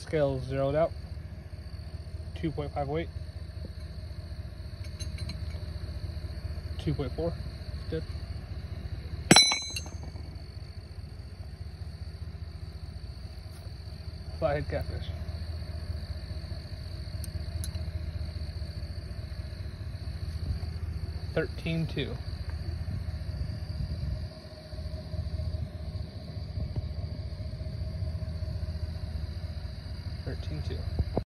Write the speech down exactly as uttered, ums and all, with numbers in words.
Scales zeroed out. two point five weight. two point four. Good. Flathead catfish. thirteen two. thirteen two.